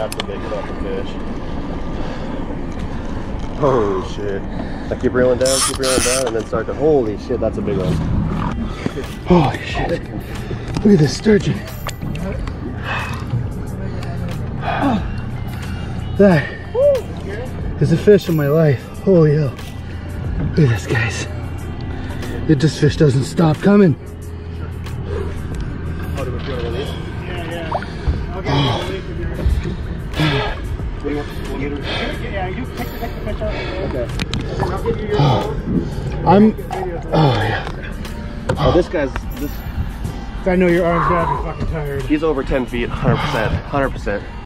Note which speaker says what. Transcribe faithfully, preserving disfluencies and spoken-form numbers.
Speaker 1: That's a big fucking fish. Holy shit. I keep reeling down, keep reeling down, and then start to, holy shit, that's a big one.
Speaker 2: Holy shit. Look at this sturgeon. That is a fish of my life. Holy hell. Look at this, guys. It, this fish doesn't stop coming.
Speaker 1: Oh, do we feel release?
Speaker 3: Yeah, yeah. Okay, I'll release it here.
Speaker 1: What do you want? We'll get it.
Speaker 3: Yeah, you take the, take the fish out.
Speaker 1: Okay.
Speaker 3: And I'll give you your
Speaker 2: Oh, I'm. Oh, yeah.
Speaker 1: Oh, this guy's, this,
Speaker 3: I know your arm's gotta be fucking tired.
Speaker 1: he's over ten feet, one hundred percent, one hundred percent.